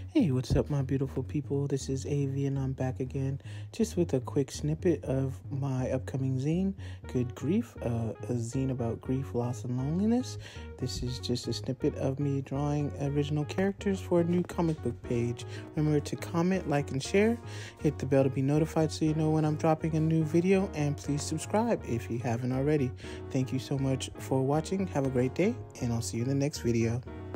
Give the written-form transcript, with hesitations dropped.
Hey, what's up, my beautiful people? This is AV, and I'm back again just with a quick snippet of my upcoming zine, Good Grief, a zine about grief, loss, and loneliness. This is just a snippet of me drawing original characters for a new comic book page. Remember to comment, like, and share. Hit the bell to be notified so you know when I'm dropping a new video, and please subscribe if you haven't already. Thank you so much for watching. Have a great day, and I'll see you in the next video.